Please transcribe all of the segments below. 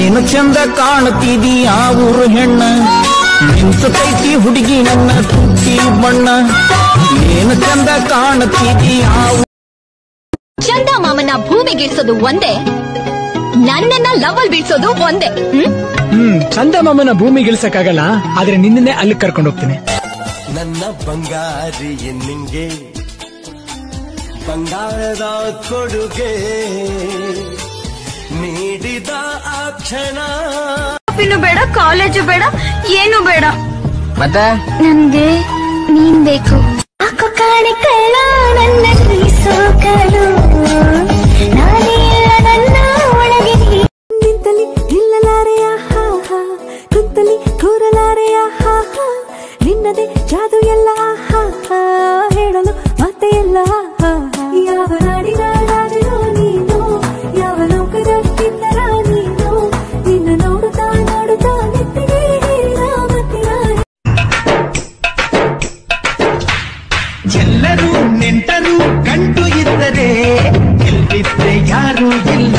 ಏನು ಚಂದ ಕಾಣುತ್ತೀದಿ ಆ ಊರು ಹೆಣ್ಣ ನಿಂತೈತಿ ಹುಡುಗಿ ನನ್ನ ತುಟ್ಟಿ ಬಣ್ಣ ಏನು ಚಂದ ಕಾಣುತ್ತೀದಿ ಆ ಚಂದ ಮಾಮನ ಭೂಮಿಗಿಳಿಸೋದು ಒಂದೇ ನನ್ನನ್ನ ಲವಲ್ ಬೀಳ್ಸೋದು ಒಂದೇ ಚಂದ ಮಾಮನ ಭೂಮಿಗಿಳಿಸಕ್ಕಾಗಲ್ಲ ಆದ್ರೆ ನಿನ್ನೆ ಅಲ್ಲಿ ಕರ್ಕೊಂಡು ಹೋಗ್ತೀನಿ ನನ್ನ ಬಂಗಾರಿ ನಿಂಗೆ ಬಂಗಾರದ ಕೊಡುಗೆ ನೀಡಿದ ಆ ಕ್ಷಣ ಬೇಡ ಕಾಲೇಜು ಬೇಡ ಏನು ಬೇಡ ಮತ್ತೆ ನನ್ಗೆ ನೀನ್ ಬೇಕು ಅಕ್ಕ ಕಾಣಿ ಕಳ್ಳ ನನ್ನ ಸೋಕಲು ನಾನೆಲ್ಲ ನನ್ನ ಒಳಗೆ ನಿಂತಲಿ ನಿಲ್ಲಲಾರೆಯ ಹಾ ಕುಂತಲಿ ಕೂರಲಾರೆಯ ಹಾ ನಿನ್ನದೇ ಜಾದು ಎಲ್ಲ ಹಾ ಹೇಳಲು ಮತ್ತೆ ಎಲ್ಲ ಯಾವ ನಾಡಿನ ರಾಜನೋ ನೀನು ಯಾವ ಲೋಕದ ಕಿನ್ನರ ನೀನು ನಿನ್ನ ನೋಡುತ್ತಾ ನೋಡುತ್ತಾ ನಿತ್ತಿಗೆ ಮತ್ತೆ ಎಲ್ಲರೂ ನೆಂಟರು ಗಂಟು ಇದ್ದರೆ ಎಲ್ಲಿದ್ದರೆ ಯಾರು ಇಲ್ಲ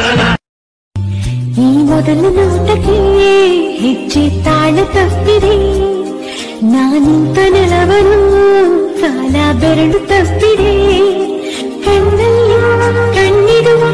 ಈ ಮೊದಲ ನೋಟಕ್ಕೆ ಹೆಜ್ಜೆ ತಾಳ ತಪ್ಪಿದೆ ನಾನಿಂತ ನೆಲವನು ಕಾಲ ಬೆರಳು ತಪ್ಪಿದೆ ಕಣ್ಣಲ್ಲಿ ಕಣ್ಣಿಡುವ